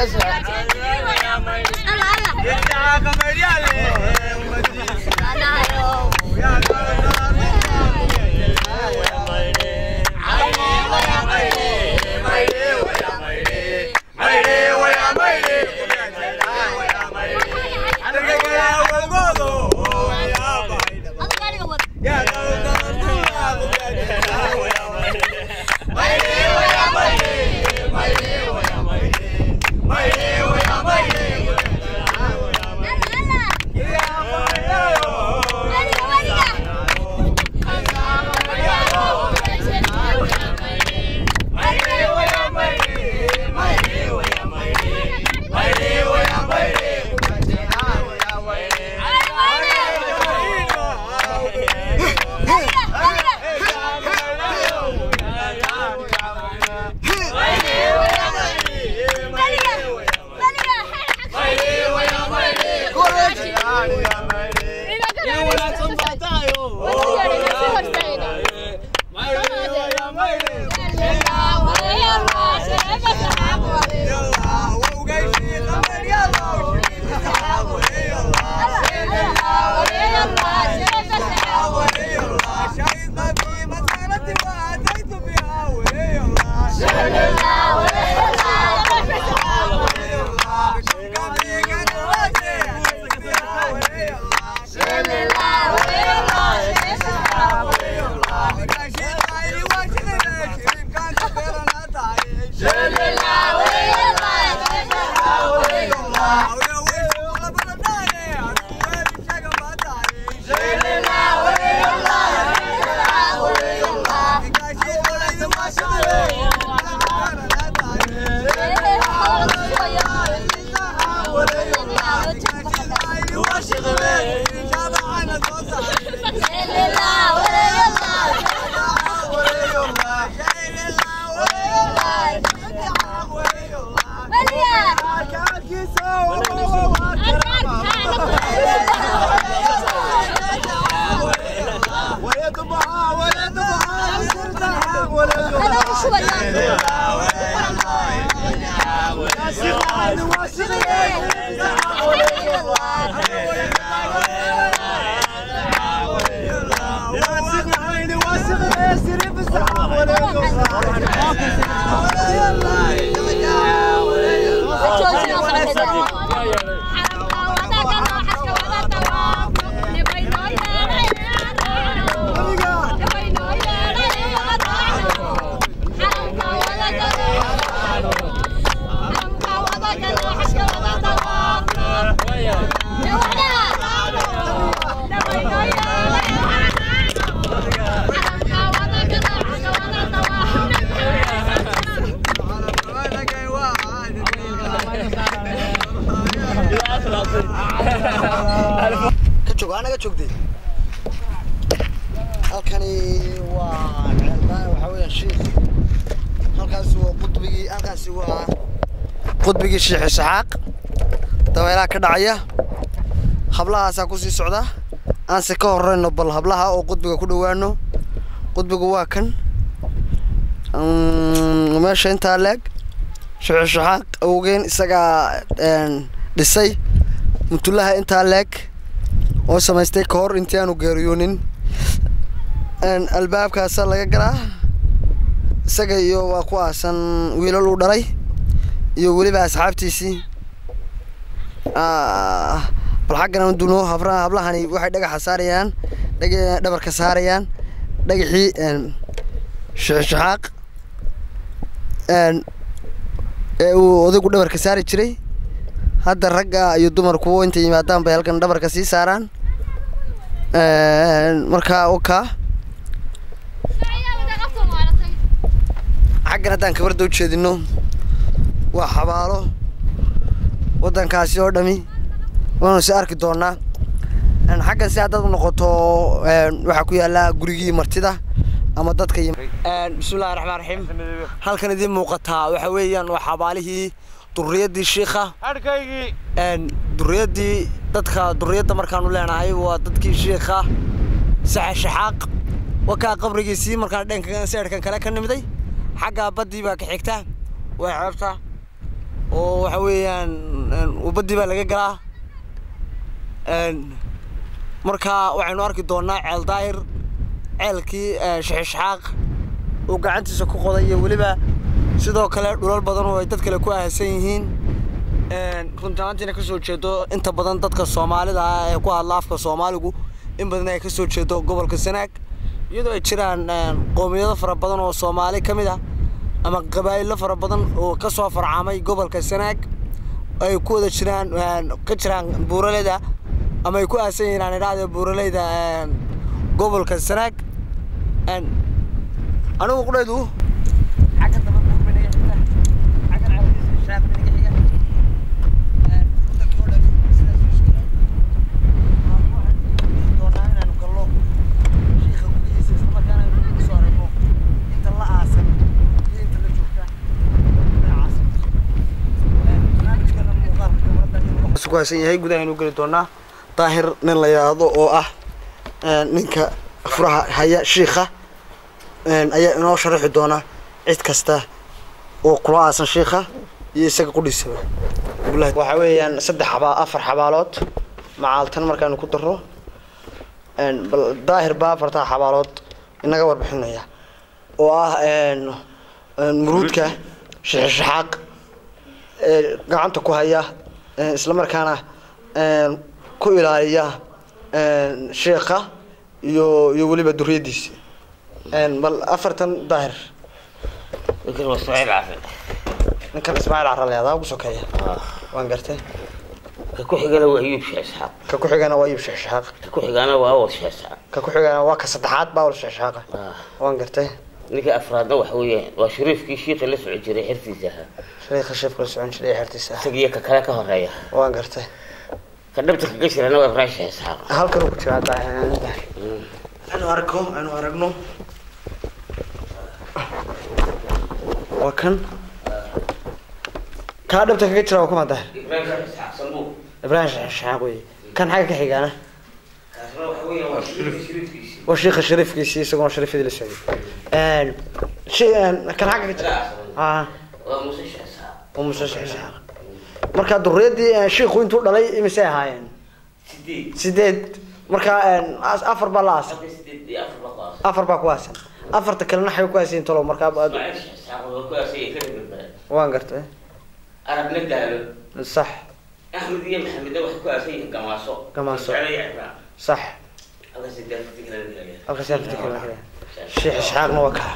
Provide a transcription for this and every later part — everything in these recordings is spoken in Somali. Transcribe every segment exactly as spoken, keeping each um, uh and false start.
قطبي الشيخ إسحاق دويلا كدعية حبلها ساكوسي سعودة أنسى كهرين نبل حبلها أو قطبي كدوانو قطبي جواكن وماشي أنت عليك شيخ إسحاق أوجين سجا دسي متولها أنت عليك وسمستي كهر أنتيانو جريونين أن الباب كاسر لقى جرا سجا يو وقواسن ويلو دري iyo waliba asxaabtiisi ah bal xaqana duno habraha hablahani waxay dhagax saarayaan dhaga dhabarka saarayaan dhagaxii een shaxaaq een ee uu odagu dhabarka saari jiray hadda ragga iyo dumarku inta yimaadaan bay halkan dhabarka sii saaraan een marka oka xaqana tan kabardo u jeedino وحبالو ودن كاسي oo dhami waanu si arki doonaa aan xagga si aad u noqoto waxa ku yaala gurigii martida ama dadka een bismillaahir rahmaanir rahiim halkan idin muuqata waxa weeyaan waa xabaalihii durriyadii sheekha arkaygi een durriyadii dadka durriyada markaan u leenahay waa dadkii sheekha sax shaxaaq waka qabrigiisii markaan dhankan seerkan kale ka nimiday xagga badii baa ka xigta way xabta oo waxa weeyaan ubadii baa laga galaa een marka waxaynu arki doonaa ceel daahir ceelkii shixishaaq oo gacantiisa ku qoday iyo waliba sidoo kale dhulal badan oo ay dad kale ku ahaysan yihiin een runtaantiina ka soo jeedo inta badan dadka Soomaalida ah ee ku hadla afka Soomaaligu in badan ay ka soo jeedo gobolka Sanaag iyadoo ay jiraan qoomiyado fara badan oo Soomaali kamid ah ama qabaayilo fara badan oo ka soo farcamay gobolka Sanaag ay ku wada jiraan ka jiraan buuraleyda ama ay ku aasan yihiin iraada buuraleyda gobolka Sanaag aan anigu qudaydu xagga daba buurmanay xigta xagga cawdiisa shaab biniga xiga aan inta kooda sidaas u shaqeeyo waxaan doonaa inaan gallo sheekha gudihiisa isla markaana inuu soo arko inta la aasan inta la joogta aasan barnaamijkan muuqaalka kamarada inuu isku haysan yahay gudaha inuu gali doonaa daahir nin la yiraahdo oo ah ninka furaha haya sheekha een ayaa inoo sharaxi doona cid kasta oo kula aasan sheekha iyo isaga qudhiisaba wallahi waxa weeyaan saddex xaba afar xabaalood macaaltan markaan ku daro een daahir baa farta xabaalood inaga warbixinaya oo ah een muruudka shixishaaq ee gacanta ku haya isla markaana een ku ilaaliya een sheekha iyo iyo waliba duriyadiisa een bal afartan daahir ninkan waa Ismaaciil Caafi ninkan Ismaaciil Caafi leeyahay ugu sokeeya waan gartay ka ku xigana waa Ayuub Shixishaaq ka ku xigana waa Ayuub Shixishaaq ka ku xigana waa Awad Shixishaaq ka ku xigana waa ka saddexaad baa Awad Shixishaaq waan gartay ninka afraadna waxa weeye waa shariifkii sheekha la socon jiray xirtiisa shariifka sheekha la socon jiray xirtiisa sagiya ka kala ka horeeya waan gartay ka dhabta ka gashirana waa Ibrahim Shixishaaq halkan ku jira daahir أنا أركو أنا أركنو وكان كادب تكجرا وكم هذا إبراهيم شحاق صندوق إبراهيم شحاقوي كان حاجة كحيجة أنا وشيخ الشريف كيسي سكون شريف دي السعودي آن شيء كان حاجة كجرا آه وموسى شحاق وموسى شحاق مركز الدريدي شيخ وين تقول علي مساء هاين سديد سديد marka aan afar balaas afar baa kuwaas afarta kalena xay ku aasiin tolo marka waan gartay arabna daalo sax ahmed iyo maxamed wax ku aasiin gamaaso gamaaso sax halka sidii fikirada halka sidii fikirada sheekh isxaaqna waa ka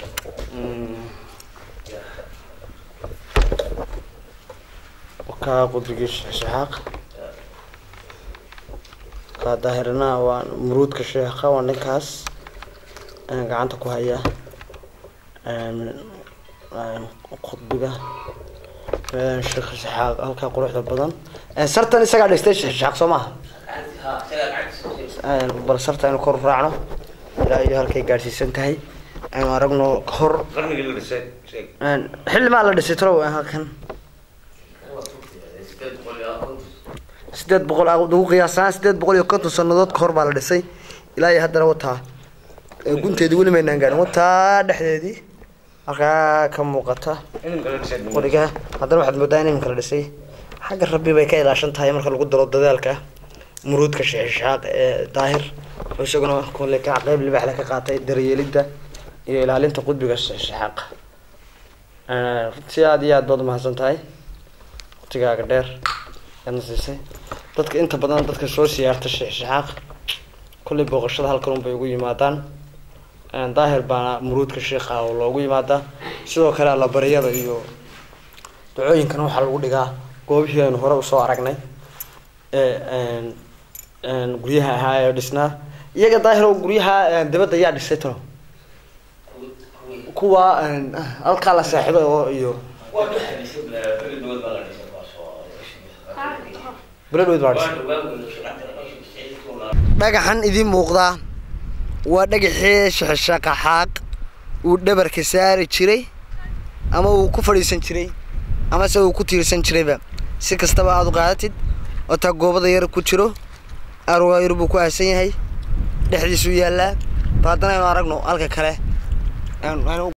وكا قدريش إسحاق كظاهرنا ومرود كشيخة ونكاس أنا قعدت كوهيا من قطبية الشيخ إسحاق هل كقروح البدن صرت سجع الاستيش إسحاق سماه بل صرت أنا كور راعنا لا يهال كي جالس سنتهي أنا رجنا كور حل ما الله دسترو هكذا سدد بقول أقول قياسان سدد بقول يكون تصنّدات كهرب على الرسي إلى هذا وتها كنت تقول من نجار وتها دحدي أخا كم وقتها قولك هذا واحد مداني من الرسي حاجة ربي بيكيل عشان تهاي مرخل قدر ضد ذلك مرود كشعشاق ظاهر وشغله كل لك عقيب اللي بحلك قاطع دريال ده إلى اللي أنت قد بكشعشاق أنا سياديات ضد ما حسنت هاي تجا قدر أنا سيسي dadka inta badan dadka soo siyaarta shixishaaq kulli booqashada halkan bay ugu yimaadaan aan daahir baa muruudka sheekha oo loogu yimaada sidoo kale la bariyada iyo ducooyinkan waxa lagu dhigaa goobihii aan hore u soo aragnay ee aan aan guriyaha ahaa dhisnaa iyaga daahir oo guriyaha dibadda ayaa dhisay tano kuwa aan halka la saaxiibo iyo بلاد بارس dhagaxan idin muuqda waa dhagaxii shixishaqa xaq uu dhabarka saari jiray ama uu ku fadhiisan jiray ama se uu ku tiirsan jirayba si kastaba aad u qaadatid oo ta goobada yar ku jiro arwaa yar buu ku aasan yahay dhexdiisu yaala baadana aynu aragno halka kale aan